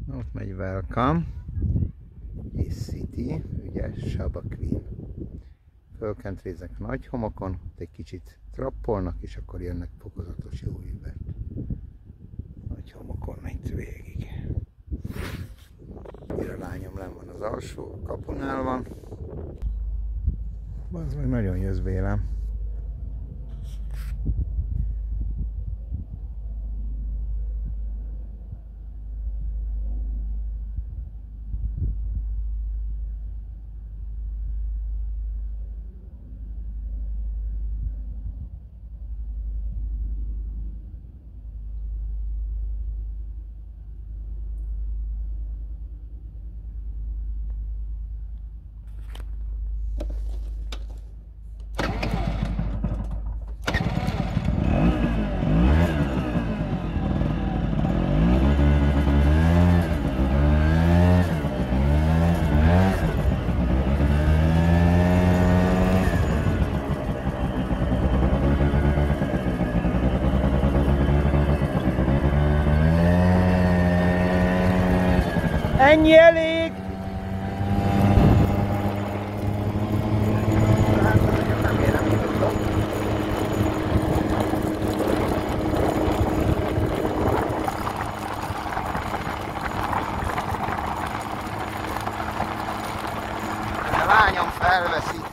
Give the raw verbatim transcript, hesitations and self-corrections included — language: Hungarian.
Ott megy Welcome és City, ugye Saba Queen. Fölkentréznek a nagy homokon, ott egy kicsit trappolnak, és akkor jönnek fokozatos jó hűvert. Nagy homokon megy végig. Itt a lányom lenn van az alsó kapunál van. Az meg nagyon jössz vélem. Ennyi elég! A lányom felveszi.